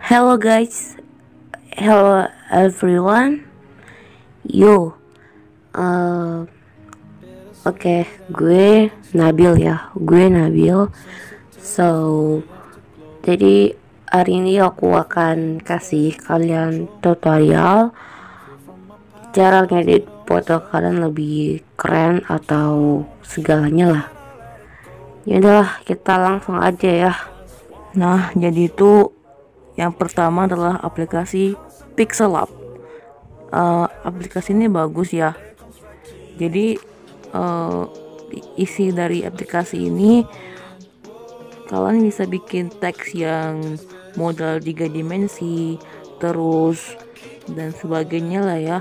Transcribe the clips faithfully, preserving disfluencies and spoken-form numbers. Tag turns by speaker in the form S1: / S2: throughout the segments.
S1: Hello guys, hello everyone. Yo, uh, oke, okay, gue Nabil ya, gue Nabil. So, jadi hari ini aku akan kasih kalian tutorial cara ngedit foto kalian lebih keren atau segalanya lah. Yaudah, kita langsung aja ya.
S2: Nah, jadi itu yang pertama adalah aplikasi Pixellab. Uh, aplikasi ini bagus ya. Jadi uh, isi dari aplikasi ini kalian bisa bikin teks yang modal tiga dimensi, terus dan sebagainya lah ya.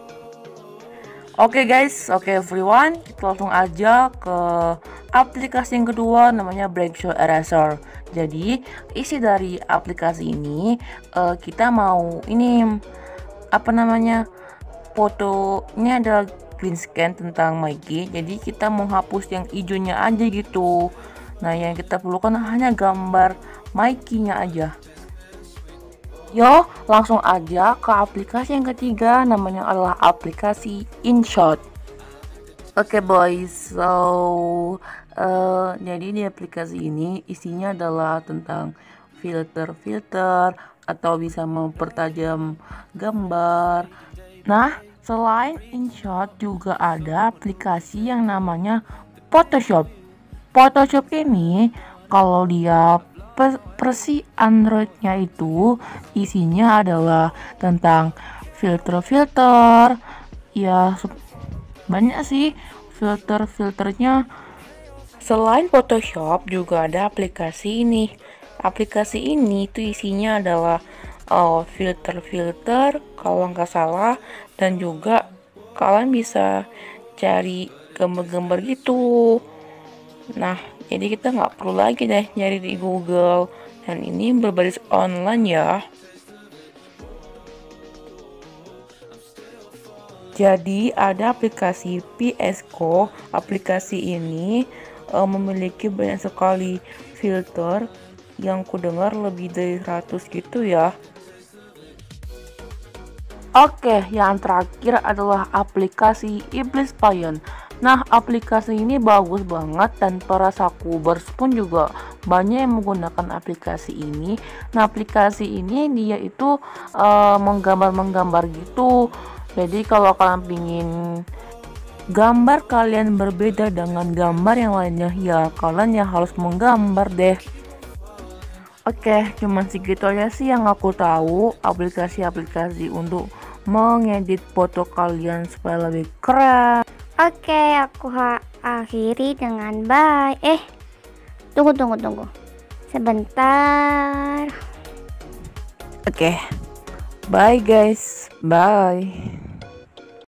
S2: Oke okay guys, oke okay everyone, kita langsung aja ke aplikasi yang kedua, namanya Breakthrough Eraser. Jadi isi dari aplikasi ini uh, kita mau ini apa namanya fotonya adalah clean scan tentang Mikey. Jadi kita mau hapus yang hijaunya aja gitu. Nah yang kita perlukan hanya gambar Mikey-nya aja. Yo, langsung aja ke aplikasi yang ketiga, namanya adalah aplikasi InShot. Oke okay boys, so uh, jadi di aplikasi ini isinya adalah tentang filter-filter atau bisa mempertajam gambar. Nah, selain InShot juga ada aplikasi yang namanya Photoshop. Photoshop ini kalau dia versi Android-nya itu isinya adalah tentang filter-filter, ya banyak sih filter-filternya. Selain Photoshop juga ada aplikasi ini. Aplikasi ini tuh isinya adalah uh, filter-filter kalau nggak salah, dan juga kalian bisa cari gambar-gambar gitu. Nah, jadi kita nggak perlu lagi deh nyari di Google, dan ini berbasis online ya. Jadi ada aplikasi Pisco. Aplikasi ini uh, memiliki banyak sekali filter yang kudengar lebih dari seratus gitu ya. Oke, yang terakhir adalah aplikasi Iblis Payon. Nah, aplikasi ini bagus banget dan para sakubers pun juga banyak yang menggunakan aplikasi ini. Nah, aplikasi ini dia itu uh, menggambar-menggambar gitu. Jadi kalau kalian pingin gambar kalian berbeda dengan gambar yang lainnya, ya kalian yang harus menggambar deh. Oke, cuman segitu aja sih yang aku tahu aplikasi-aplikasi untuk mengedit foto kalian supaya lebih keren.
S3: Oke, aku akhiri dengan bye. Eh, tunggu, tunggu, tunggu. Sebentar.
S2: Oke, bye guys. Bye.